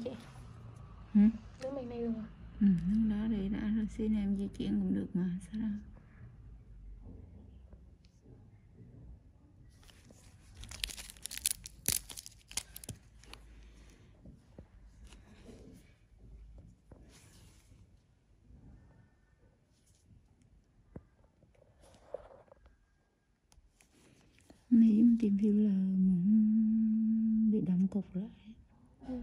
chị? Ừ? Đứng bên đây luôn à? Ừ, đứng đó để đã rồi xin em di chuyển cũng được mà, sao đâu. Này giống tìm phiêu là bị đóng cục lại. Ừ.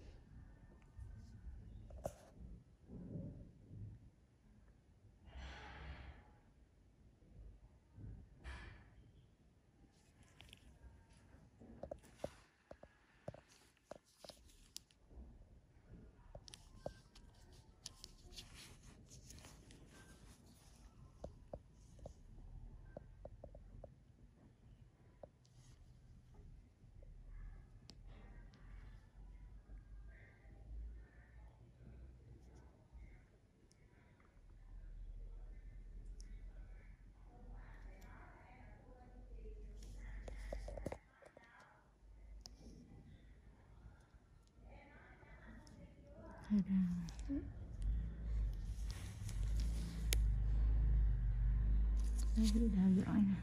Thật ra cái đau giỏi nè.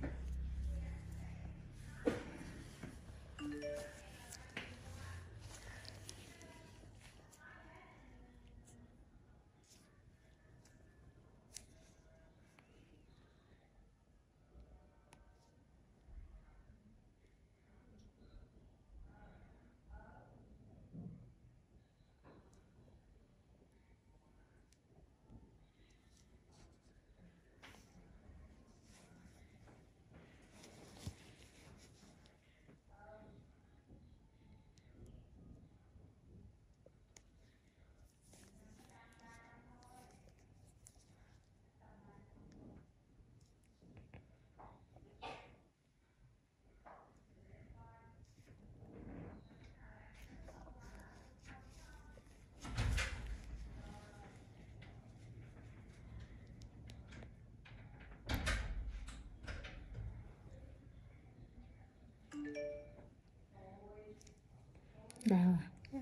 Đau à? Dạ.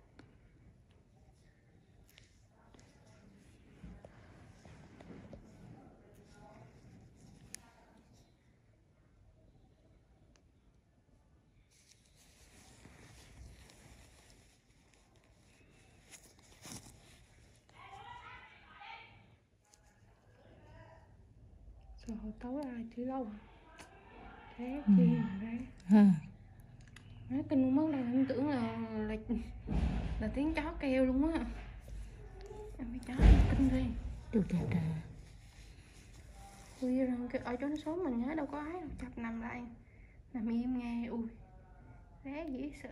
Rồi hồi tối ai chứ lâu à? Thế chi mà ra. Ha. Nói kinh mất đây em tưởng là tiếng chó kêu luôn á. Em phải chó kinh đi. Được đẹp trời. Ui rằng ở chỗ số mình nhớ đâu có ai đâu, chập nằm lại nằm im nghe. Ui ré dễ sợ.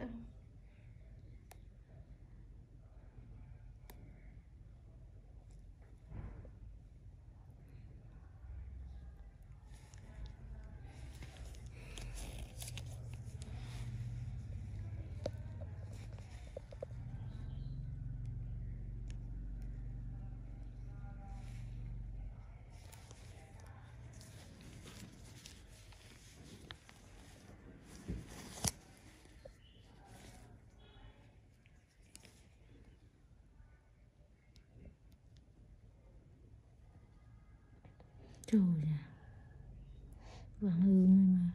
Trời ơi. Vẫn ương mà.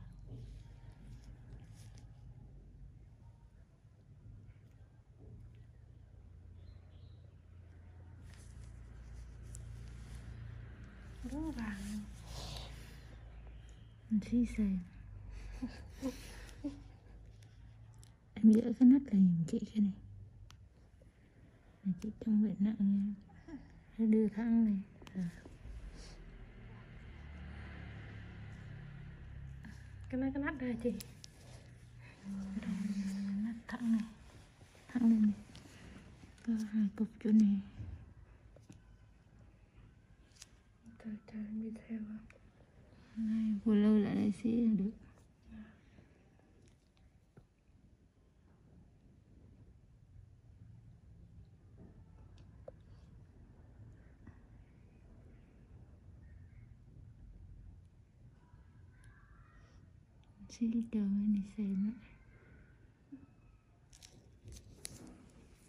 Đúng vàng. Mình xí xem. Em dỡ cái nắp lại giùm chị cái này. Này chị trong bệnh nặng nha. Nó đưa thẳng này. À. Cái nách ra chị. Nắp thẳng này. Thẳng lên này. Có hai cục chỗ này. Trời em đi theo à. Này vừa lâu lại đây xí là được. Xí đầu này xem nữa.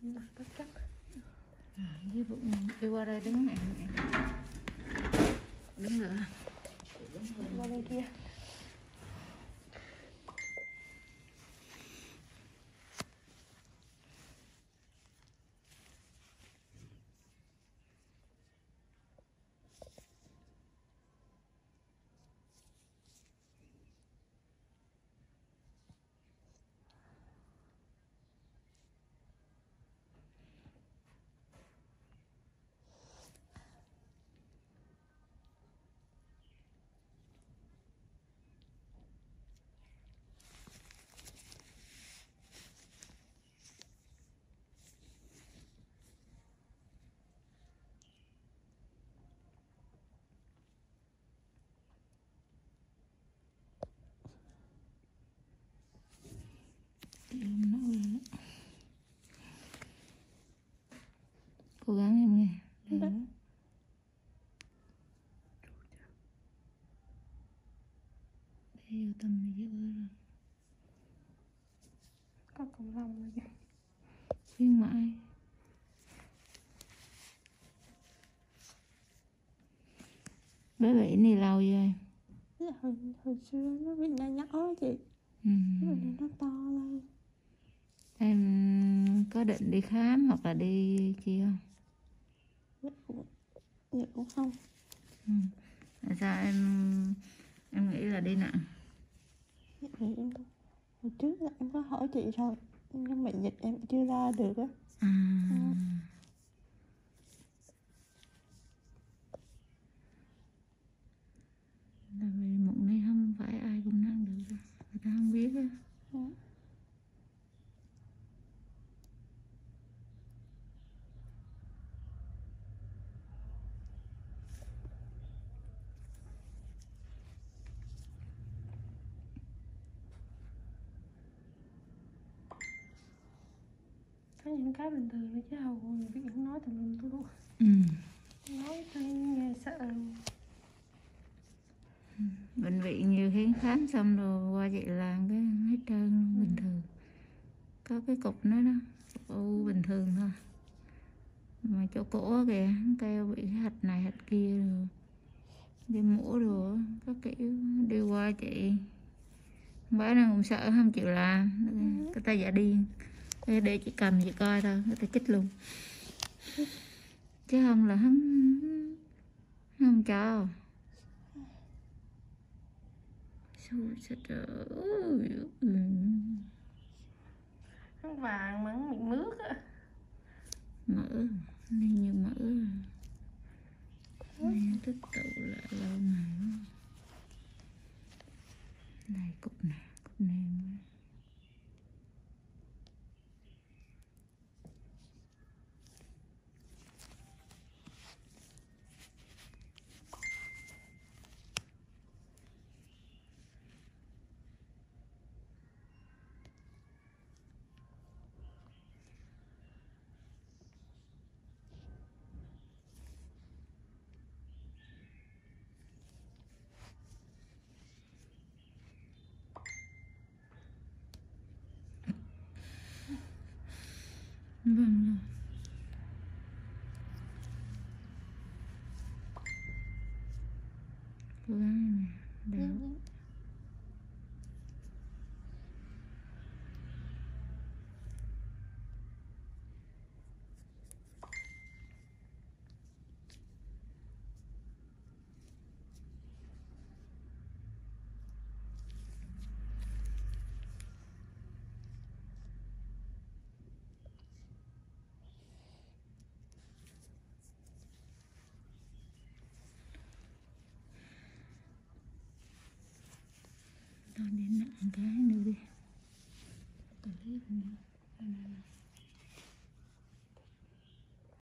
Bất chấp. Với bụng đi qua đây đứng mẹ. Đứng nữa. Qua bên kia. Cố gắng em nghe. Đấy. Đây vô tầm giữa rồi. Có cộng lòng rồi kìa. Khuyên mãi. Bé bị này lâu rồi. Hồi xưa nó bị nhỏ nhỏ chị. Rồi nó to lên. Em có định đi khám hoặc là đi chi không? Dạ cũng không. Tại sao em nghĩ là đi nặng? Dạ, hồi trước là em có hỏi chị rồi, nhưng bệnh dịch em chưa ra được á. Là vì mụn này không phải ai cũng nặng được đâu. Người ta không biết á. Có những cái bình thường đấy chứ hầu người biết không nói tùm lum tùm luôn. Nói tôi nghe sợ. Bệnh viện nhiều khi khám xong rồi qua chị làm cái hết trơn bình thường. Có cái cục nó đó, cục u bình thường thôi. Mà chỗ cổ kìa, kêu bị hạch này hạch kia rồi. Đi mổ rồi, các kiểu đi qua chị. Bữa nào cũng sợ không chịu làm, cái tay dạ điên. Để chị cầm chị coi thôi, người ta chích luôn. Chứ không là không cho. Trời ơi. Nó vàng mà nó bị mướt á. Mỡ, đi như mỡ. Này tích tụ lại lâu ngày. Đây cục này vâng rồi. Cố gắng này đều. Thôi đến nặng cái nữa đi. Còn lấy